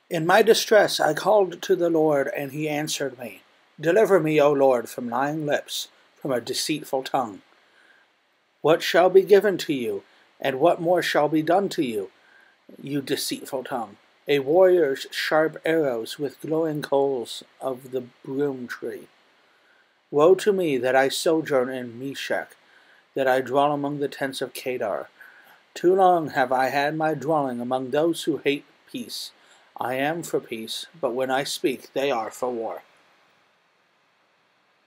In my distress I called to the Lord, and he answered me. Deliver me, O Lord, from lying lips, from a deceitful tongue. What shall be given to you, and what more shall be done to you, you deceitful tongue? A warrior's sharp arrows with glowing coals of the broom tree. Woe to me that I sojourn in Meshech, that I dwell among the tents of Kedar. Too long have I had my dwelling among those who hate peace. I am for peace, but when I speak, they are for war.